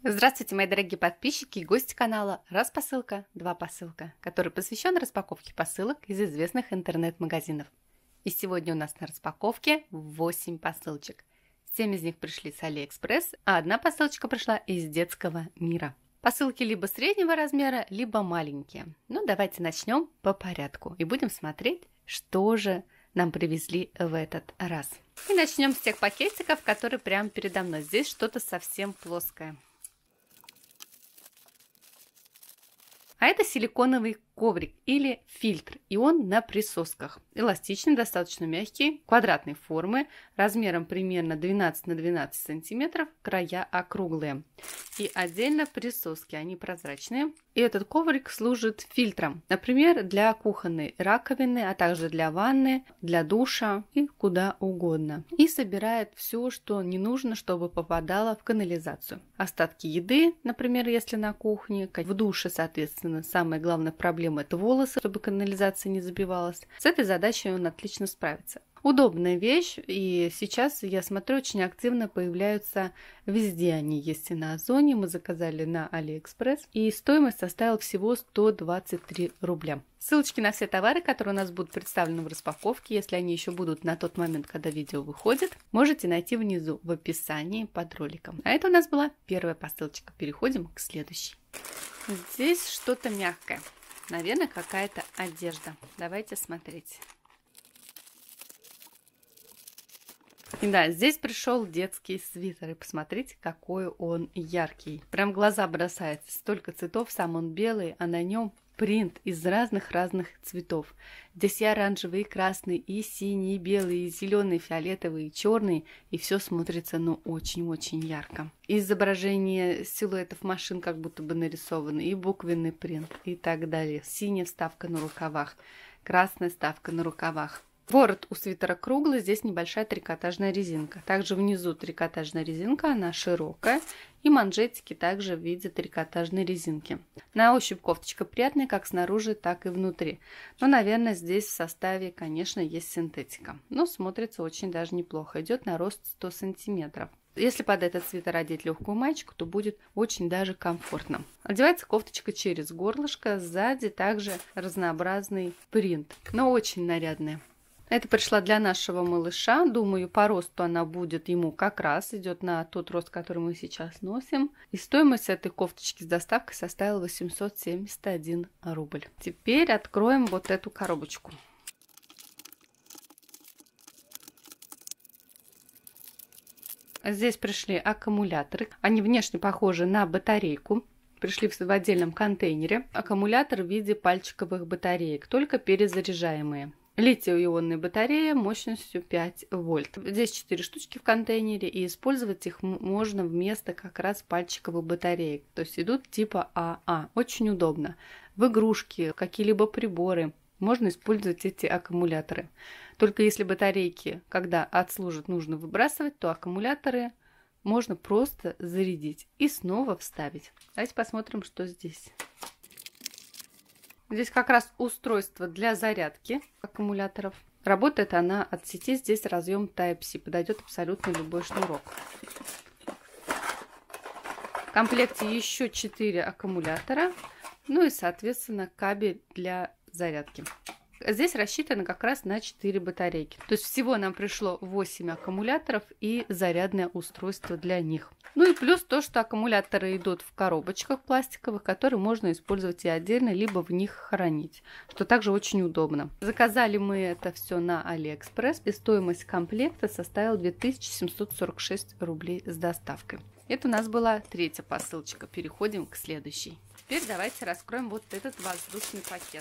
Здравствуйте, мои дорогие подписчики и гости канала «Распосылка. Два посылка», который посвящен распаковке посылок из известных интернет-магазинов. И сегодня у нас на распаковке 8 посылочек. 7 из них пришли с Алиэкспресс, а одна посылочка пришла из детского мира. Посылки либо среднего размера, либо маленькие. Ну, давайте начнем по порядку и будем смотреть, что же нам привезли в этот раз. И начнем с тех пакетиков, которые прямо передо мной. Здесь что-то совсем плоское. А это силиконовый коврик или фильтр, и он на присосках. Эластичный, достаточно мягкий, квадратной формы, размером примерно 12 на 12 сантиметров, края округлые. И отдельно присоски, они прозрачные. И этот коврик служит фильтром, например, для кухонной раковины, а также для ванны, для душа и куда угодно. И собирает все, что не нужно, чтобы попадало в канализацию. Остатки еды, например, если на кухне, в душе, соответственно, самая главная проблема – это волосы, чтобы канализация не забивалась. С этой задачей он отлично справится. Удобная вещь, и сейчас, я смотрю, очень активно появляются везде они. Есть и на Озоне, мы заказали на Алиэкспресс, и стоимость составила всего 123 рубля. Ссылочки на все товары, которые у нас будут представлены в распаковке, если они еще будут на тот момент, когда видео выходит, можете найти внизу в описании под роликом. А это у нас была первая посылочка. Переходим к следующей. Здесь что-то мягкое. Наверное, какая-то одежда. Давайте смотреть. И да, здесь пришел детский свитер. И посмотрите, какой он яркий. Прям глаза бросается. Столько цветов, сам он белый, а на нем принт из разных-разных цветов. Здесь и оранжевый, и красный, и синий, и белый, и зеленый, и фиолетовый, и черный. И все смотрится, ну, очень-очень ярко. Изображение силуэтов машин как будто бы нарисованы, и буквенный принт, и так далее. Синяя вставка на рукавах, красная вставка на рукавах. Ворот у свитера круглый, здесь небольшая трикотажная резинка. Также внизу трикотажная резинка, она широкая. И манжетики также в виде трикотажной резинки. На ощупь кофточка приятная, как снаружи, так и внутри. Но, наверное, здесь в составе, конечно, есть синтетика. Но смотрится очень даже неплохо. Идет на рост 100 сантиметров. Если под этот свитер одеть легкую маечку, то будет очень даже комфортно. Одевается кофточка через горлышко. Сзади также разнообразный принт, но очень нарядная. Это пришла для нашего малыша. Думаю, по росту она будет ему как раз. Идет на тот рост, который мы сейчас носим. И стоимость этой кофточки с доставкой составила 871 рубль. Теперь откроем вот эту коробочку. Здесь пришли аккумуляторы. Они внешне похожи на батарейку. Пришли в отдельном контейнере. Аккумулятор в виде пальчиковых батареек, только перезаряжаемые. Литий-ионная батарея мощностью 5 вольт. Здесь 4 штучки в контейнере, и использовать их можно вместо как раз пальчиковых батареек. То есть идут типа АА. Очень удобно. В игрушки, какие-либо приборы можно использовать эти аккумуляторы. Только если батарейки, когда отслужат, нужно выбрасывать, то аккумуляторы можно просто зарядить и снова вставить. Давайте посмотрим, что здесь. Здесь как раз устройство для зарядки аккумуляторов. Работает она от сети. Здесь разъем Type-C. Подойдет абсолютно любой шнурок. В комплекте еще 4 аккумулятора. Ну и, соответственно, кабель для зарядки. Здесь рассчитано как раз на 4 батарейки. То есть всего нам пришло 8 аккумуляторов и зарядное устройство для них. Ну и плюс то, что аккумуляторы идут в коробочках пластиковых, которые можно использовать и отдельно, либо в них хранить, что также очень удобно. Заказали мы это все на Алиэкспресс, и стоимость комплекта составила 2746 рублей с доставкой. Это у нас была третья посылочка. Переходим к следующей. Теперь давайте раскроем вот этот воздушный пакет.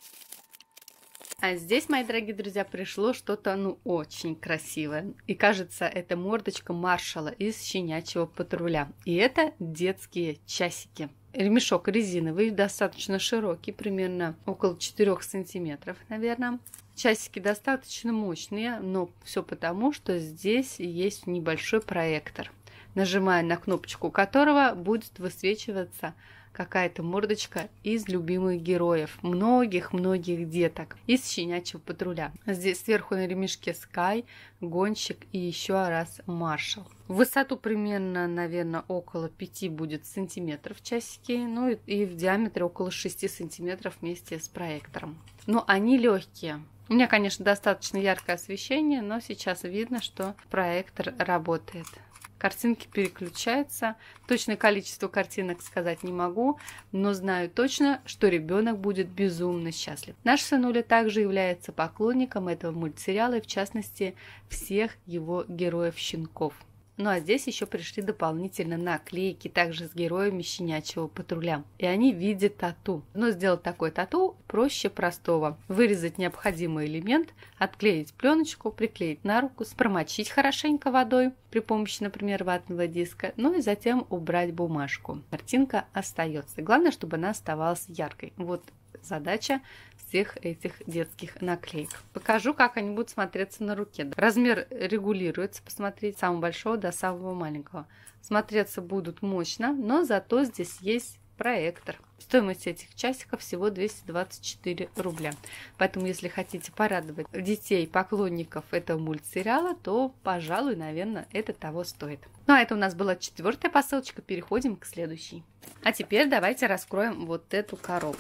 А здесь, мои дорогие друзья, пришло что-то, ну, очень красивое. И кажется, это мордочка Маршала из «Щенячьего патруля». И это детские часики. Ремешок резиновый, достаточно широкий, примерно около 4 сантиметров, наверное. Часики достаточно мощные, но все потому, что здесь есть небольшой проектор, нажимая на кнопочку которого будет высвечиваться какая-то мордочка из любимых героев, многих-многих деток из «Щенячьего патруля». Здесь сверху на ремешке Скай, Гонщик и еще раз Маршал. В высоту примерно, наверное, около 5 будет сантиметров часики, ну и в диаметре около 6 сантиметров вместе с проектором. Но они легкие. У меня, конечно, достаточно яркое освещение, но сейчас видно, что проектор работает. Картинки переключаются. Точное количество картинок сказать не могу, но знаю точно, что ребенок будет безумно счастлив. Наш сынуля также является поклонником этого мультсериала и, в частности, всех его героев-щенков. Ну а здесь еще пришли дополнительно наклейки, также с героями «Щенячьего патруля». И они в виде тату. Но сделать такой тату проще простого. Вырезать необходимый элемент, отклеить пленочку, приклеить на руку, промочить хорошенько водой при помощи, например, ватного диска, ну и затем убрать бумажку. Картинка остается. Главное, чтобы она оставалась яркой. Вот задача всех этих детских наклеек. Покажу, как они будут смотреться на руке. Размер регулируется, посмотреть, с самого большого до самого маленького. Смотреться будут мощно, но зато здесь есть проектор. Стоимость этих часиков всего 224 рубля. Поэтому, если хотите порадовать детей, поклонников этого мультсериала, то, пожалуй, наверное, это того стоит. Ну, а это у нас была 4-я посылочка. Переходим к следующей. А теперь давайте раскроем вот эту коробку.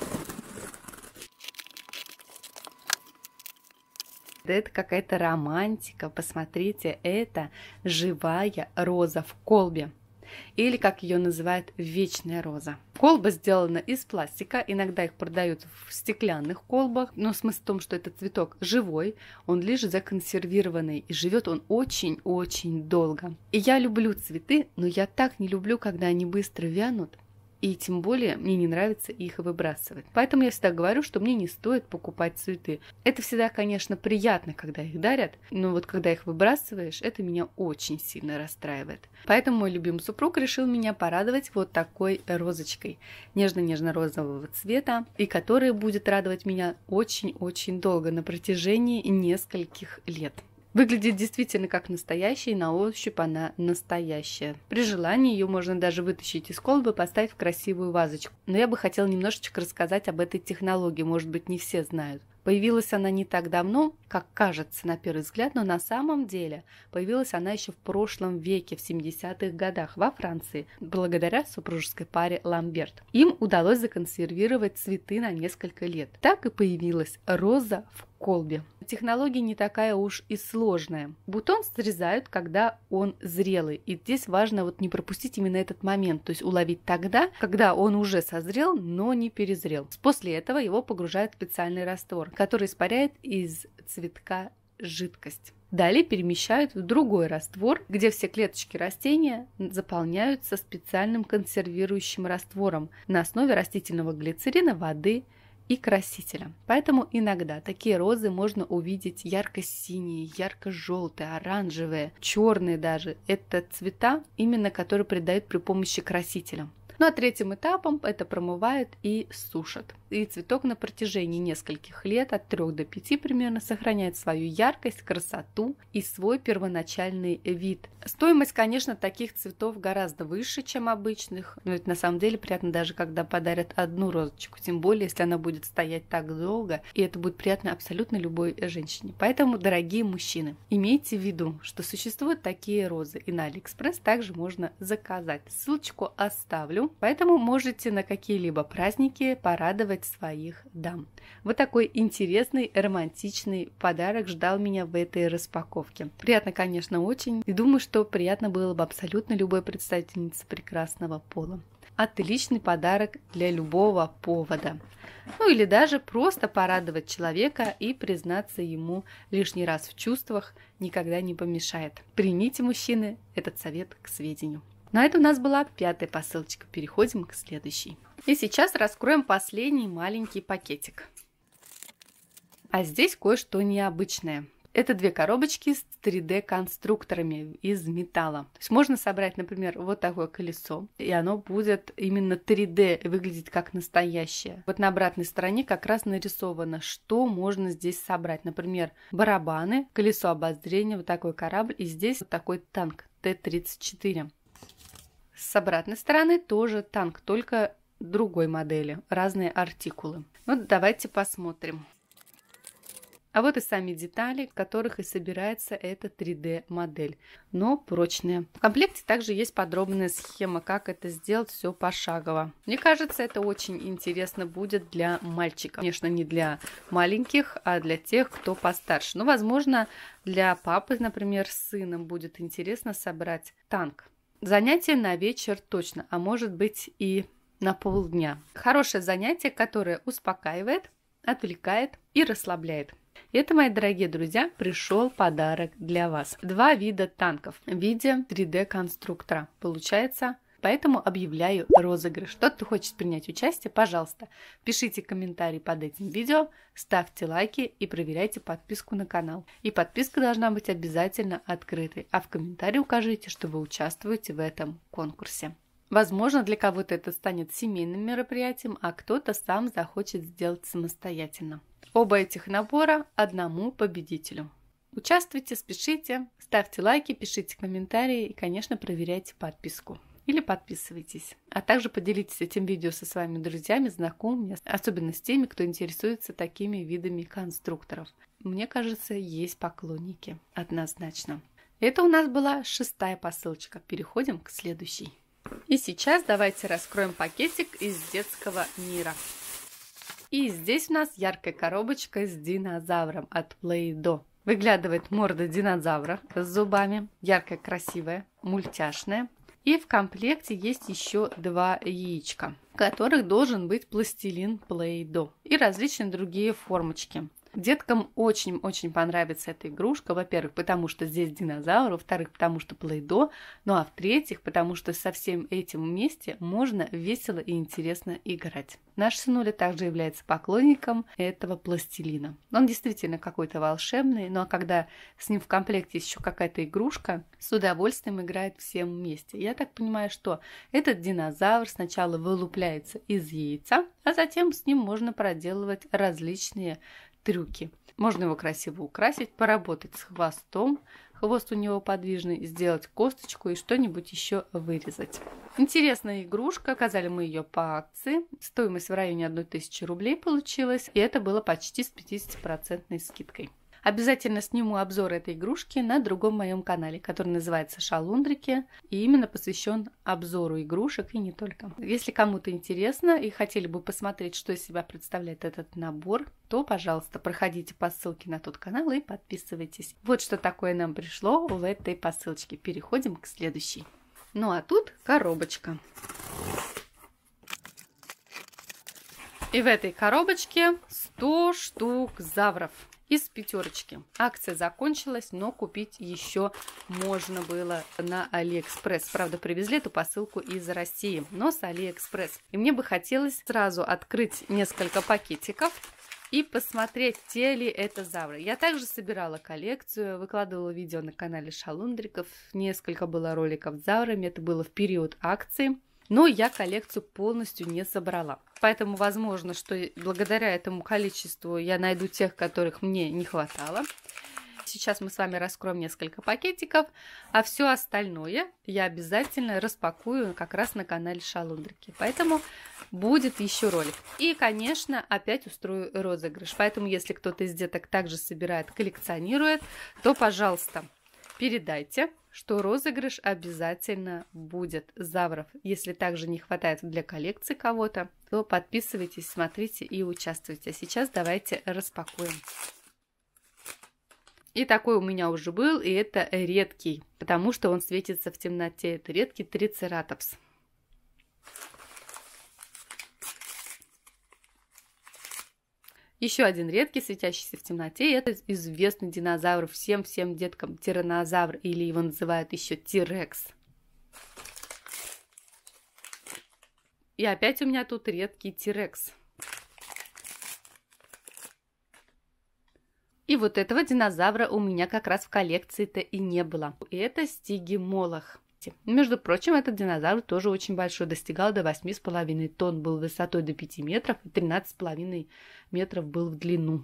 Это какая-то романтика. Посмотрите, это живая роза в колбе. Или, как ее называют, вечная роза. Колба сделана из пластика. Иногда их продают в стеклянных колбах. Но смысл в том, что этот цветок живой, он лишь законсервированный. И живет он очень-очень долго. И я люблю цветы, но я так не люблю, когда они быстро вянут. И тем более мне не нравится их выбрасывать. Поэтому я всегда говорю, что мне не стоит покупать цветы. Это всегда, конечно, приятно, когда их дарят, но вот когда их выбрасываешь, это меня очень сильно расстраивает. Поэтому мой любимый супруг решил меня порадовать вот такой розочкой нежно-нежно-розового цвета, и которая будет радовать меня очень-очень долго, на протяжении нескольких лет. Выглядит действительно как настоящая, и на ощупь она настоящая. При желании ее можно даже вытащить из колбы и поставить в красивую вазочку. Но я бы хотела немножечко рассказать об этой технологии, может быть, не все знают. Появилась она не так давно, как кажется на первый взгляд, но на самом деле появилась она еще в прошлом веке, в 70-х годах во Франции, благодаря супружеской паре Ламберт. Им удалось законсервировать цветы на несколько лет. Так и появилась роза в колбе. Технология не такая уж и сложная. Бутон срезают, когда он зрелый. И здесь важно вот не пропустить именно этот момент, то есть уловить тогда, когда он уже созрел, но не перезрел. После этого его погружают в специальный раствор, который испаряет из цветка жидкость. Далее перемещают в другой раствор, где все клеточки растения заполняются специальным консервирующим раствором на основе растительного глицерина, воды и красителя. Поэтому иногда такие розы можно увидеть ярко-синие, ярко-желтые, оранжевые, черные даже. Это цвета, именно которые придают при помощи красителя. Ну а третьим этапом это промывают и сушат. И цветок на протяжении нескольких лет, от 3 до 5 примерно, сохраняет свою яркость, красоту и свой первоначальный вид. Стоимость, конечно, таких цветов гораздо выше, чем обычных. Но ведь на самом деле приятно даже, когда подарят одну розочку. Тем более, если она будет стоять так долго. И это будет приятно абсолютно любой женщине. Поэтому, дорогие мужчины, имейте в виду, что существуют такие розы. И на Алиэкспресс также можно заказать. Ссылочку оставлю. Поэтому можете на какие-либо праздники порадовать своих дам. Вот такой интересный, романтичный подарок ждал меня в этой распаковке. Приятно, конечно, очень. И думаю, что приятно было бы абсолютно любой представительнице прекрасного пола. Отличный подарок для любого повода. Ну или даже просто порадовать человека и признаться ему лишний раз в чувствах никогда не помешает. Примите, мужчины, этот совет к сведению. Но это у нас была 5-я посылочка. Переходим к следующей. И сейчас раскроем последний маленький пакетик. А здесь кое-что необычное. Это 2 коробочки с 3D-конструкторами из металла. То есть можно собрать, например, вот такое колесо, и оно будет именно 3D выглядеть как настоящее. Вот на обратной стороне как раз нарисовано, что можно здесь собрать. Например, барабаны, колесо обозрения, вот такой корабль, и здесь вот такой танк Т-34. С обратной стороны тоже танк, только другой модели, разные артикулы. Вот давайте посмотрим. А вот и сами детали, в которых и собирается эта 3D-модель, но прочные. В комплекте также есть подробная схема, как это сделать, все пошагово. Мне кажется, это очень интересно будет для мальчиков. Конечно, не для маленьких, а для тех, кто постарше. Но, возможно, для папы, например, с сыном будет интересно собрать танк. Занятие на вечер точно, а может быть и на полдня. Хорошее занятие, которое успокаивает, отвлекает и расслабляет. И это, мои дорогие друзья, пришел подарок для вас. 2 вида танков в виде 3D-конструктора. Получается, поэтому объявляю розыгрыш. Тот, кто хочет принять участие, пожалуйста, пишите комментарий под этим видео, ставьте лайки и проверяйте подписку на канал. И подписка должна быть обязательно открытой. А в комментарии укажите, что вы участвуете в этом конкурсе. Возможно, для кого-то это станет семейным мероприятием, а кто-то сам захочет сделать самостоятельно. Оба этих набора одному победителю. Участвуйте, спешите, ставьте лайки, пишите комментарии и, конечно, проверяйте подписку. Или подписывайтесь. А также поделитесь этим видео со своими друзьями, знакомыми, особенно с теми, кто интересуется такими видами конструкторов. Мне кажется, есть поклонники, однозначно. Это у нас была 6-я посылочка. Переходим к следующей. И сейчас давайте раскроем пакетик из детского мира. И здесь у нас яркая коробочка с динозавром от Play-Doh. Выглядывает морда динозавра с зубами, яркая, красивая, мультяшная. И в комплекте есть еще 2 яичка, в которых должен быть пластилин Play-Doh и различные другие формочки. Деткам очень-очень понравится эта игрушка, во-первых, потому что здесь динозавр, во-вторых, потому что Play-Doh, ну а в-третьих, потому что со всем этим вместе можно весело и интересно играть. Наш сынуля также является поклонником этого пластилина. Он действительно какой-то волшебный, ну а когда с ним в комплекте есть еще какая-то игрушка, с удовольствием играет всем вместе. Я так понимаю, что этот динозавр сначала вылупляется из яйца, а затем с ним можно проделывать различные трюки. Можно его красиво украсить, поработать с хвостом. Хвост у него подвижный, сделать косточку и что-нибудь еще вырезать. Интересная игрушка. Оказали мы ее по акции. Стоимость в районе 1000 рублей получилась. И это было почти с 50% скидкой. Обязательно сниму обзор этой игрушки на другом моем канале, который называется Шалундрики, и именно посвящен обзору игрушек и не только. Если кому-то интересно и хотели бы посмотреть, что из себя представляет этот набор, то, пожалуйста, проходите по ссылке на тот канал и подписывайтесь. Вот что такое нам пришло в этой посылочке. Переходим к следующей. Ну а тут коробочка. И в этой коробочке 100 штук завров. Из 5. Акция закончилась, но купить еще можно было на Алиэкспресс. Правда, привезли эту посылку из России, но с Алиэкспресс. И мне бы хотелось сразу открыть несколько пакетиков и посмотреть, те ли это завры. Я также собирала коллекцию, выкладывала видео на канале Шалундриков. Несколько было роликов с заврами, это было в период акции. Но я коллекцию полностью не собрала. Поэтому возможно, что благодаря этому количеству я найду тех, которых мне не хватало. Сейчас мы с вами раскроем несколько пакетиков, а все остальное я обязательно распакую как раз на канале Шалундрики. Поэтому будет еще ролик. И, конечно, опять устрою розыгрыш. Поэтому, если кто-то из деток также собирает, коллекционирует, то, пожалуйста, передайте, что розыгрыш обязательно будет завров. Если также не хватает для коллекции кого-то, то подписывайтесь, смотрите и участвуйте. А сейчас давайте распакуем. И такой у меня уже был, и это редкий, потому что он светится в темноте. Это редкий трицератопс. Еще один редкий, светящийся в темноте, это известный динозавр всем деткам, тираннозавр, или его называют еще Тирекс. И опять у меня тут редкий Тирекс. И вот этого динозавра у меня как раз в коллекции-то и не было. И это Стигимолох. Между прочим, этот динозавр тоже очень большой, достигал до 8,5 тонн, был высотой до 5 метров и 13,5 метров был в длину.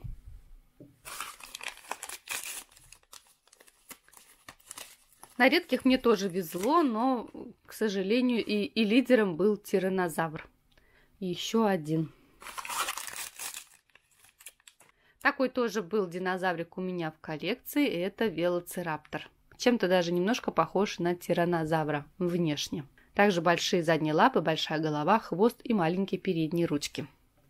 На редких мне тоже везло, но, к сожалению, и лидером был тираннозавр. еще один. Такой тоже был динозаврик у меня в коллекции, это велоцираптор. Чем-то даже немножко похож на тираннозавра внешне. Также большие задние лапы, большая голова, хвост и маленькие передние ручки.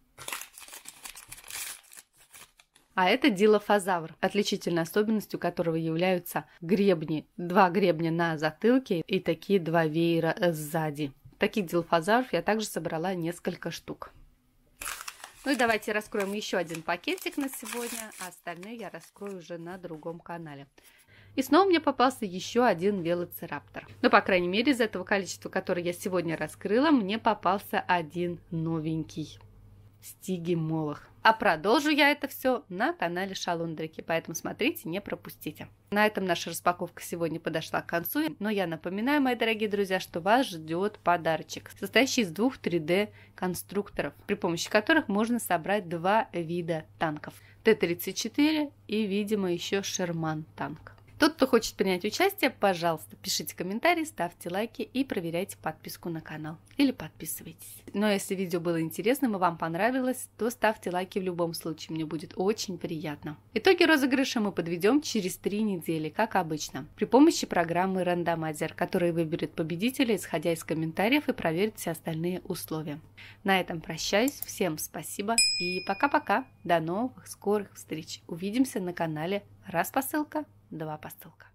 А это дилофазавр, отличительной особенностью которого являются гребни. 2 гребня на затылке и такие 2 веера сзади. Таких дилофазавров я также собрала несколько штук. Ну и давайте раскроем еще один пакетик на сегодня, а остальные я раскрою уже на другом канале. И снова мне попался еще один велоцираптор. Ну, по крайней мере, из этого количества, которое я сегодня раскрыла, мне попался один новенький. Стигимолох. А продолжу я это все на канале Шалундрики, поэтому смотрите, не пропустите. На этом наша распаковка сегодня подошла к концу, но я напоминаю, мои дорогие друзья, что вас ждет подарочек, состоящий из 2 3D конструкторов, при помощи которых можно собрать 2 вида танков. Т-34 и, видимо, еще Шерман танк. Тот, кто хочет принять участие, пожалуйста, пишите комментарии, ставьте лайки и проверяйте подписку на канал. Или подписывайтесь. Но если видео было интересным и вам понравилось, то ставьте лайки в любом случае, мне будет очень приятно. Итоги розыгрыша мы подведем через 3 недели, как обычно, при помощи программы Рандомайзер, которая выберет победителя, исходя из комментариев, и проверит все остальные условия. На этом прощаюсь, всем спасибо и пока-пока. До новых скорых встреч. Увидимся на канале Раз посылка, 2 посылка.